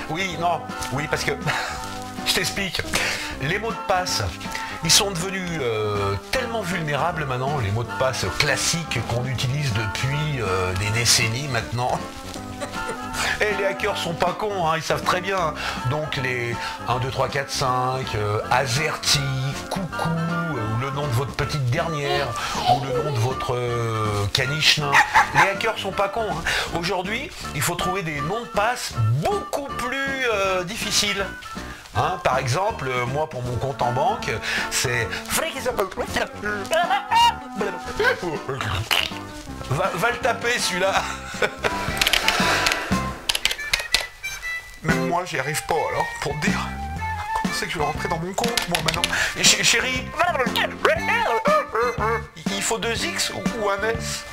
Oui, non, oui, parce que je t'explique. Les mots de passe, ils sont devenus tellement vulnérables maintenant, les mots de passe classiques qu'on utilise depuis des décennies maintenant. Et les hackers sont pas cons, hein, ils savent très bien. Donc les 1, 2, 3, 4, 5, AZERTY, coucou, ou le nom de votre petite dernière, ou le nom de votre caniche nain. Les hackers sont pas cons. Hein. Aujourd'hui, il faut trouver des noms de passe beaucoup plus difficiles. Hein, par exemple, moi pour mon compte en banque, c'est... Va le taper celui-là. Même moi, j'y arrive pas alors, pour te dire. Comment c'est que je vais rentrer dans mon compte, moi, maintenant? Chérie, il faut 2 X ou un S?